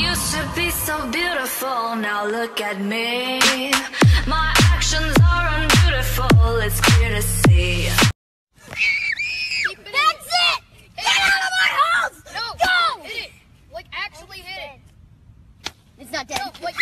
used to be so beautiful, now look at me. My actions are unbeautiful, it's clear to see. That's it! Get out of my house! No! Go! Hit it! Like, actually hit it! It's not dead. No, like,